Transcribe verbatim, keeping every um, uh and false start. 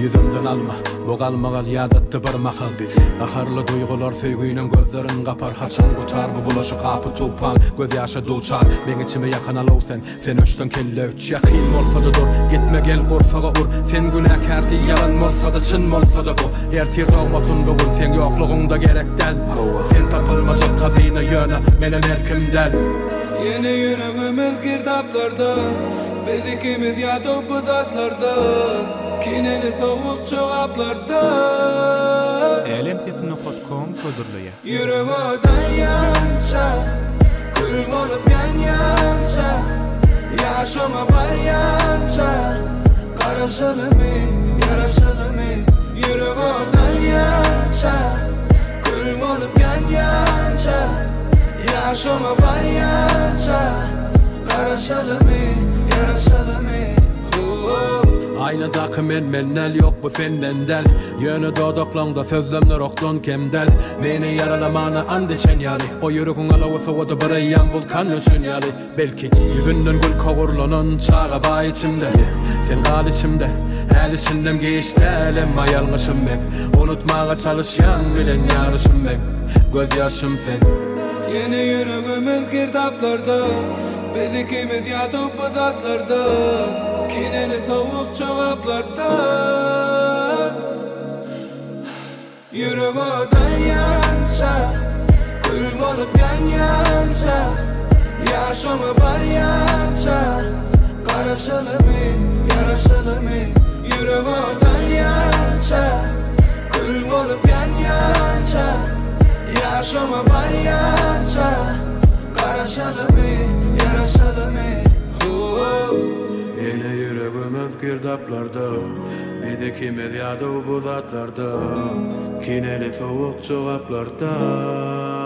yüzümden alma, bu kalmagal yadatty bir mahal bizi. Aharlı duygular söýgüýden gözlerin kapar, haçan gutar bu bulaşy kapı tupan, göz ýaşa duçar. Men içime yakan alaw sen, sen öçden kelle üç ýakyn bolsa da dur, gitme gel gorsaga ur. Sen günäkärdi yalan bolsa da çyn bolsa da bu. Her tir olmasyn bugün sen ýoklugyňda gerekden. Sen tapylmajak hazina ýöne mene merkimden. Yine yüreğimiz girdaplarda, biz ikimiz yatıp bu zatlarda, kineli soğuk çoraplarda. Elem sesini nokta com kodurluya. Yüreğe dayança, kül olup yan yança, yaşama baryança, karışılı mı, yaraşılı mı? Yüreğe dayança, kül olup yan yança, yaşama baryança, karışılı mı, yaraşılı mı? Aynı dakı men mennel yok bu senden del. Yönü dodoklandı sözlemler oktan kemdel. Meni yaralamana andeçen yali. O yürügün alağı soğudu bırayyan vulkan üçün yali. Belki yüzünden gül kavurlanan çağa bağ içimde. Sen kal içimde, her içindem geçti elem ayalmışım ben. Unutmağa çalışyan bilen yarışım ben. Göz yaşım sen. Yeni yüreğimiz girdaplarda, biz ikimiz yatıp bu zatlarda, kineli soğuk çoraplarda. Yüreğe dayança, kül olup yan yança, yaşama baryança, karışılı mı, yaraşılı mı? Yüreğe dayança, kül olup yan yança, yaşama baryança, karışılı mı, yaraşılı mı? Yine yüreğimiz girdaplarda, biz ikimiz yadıp bu zatlarda, kineli soğuk çoraplarda.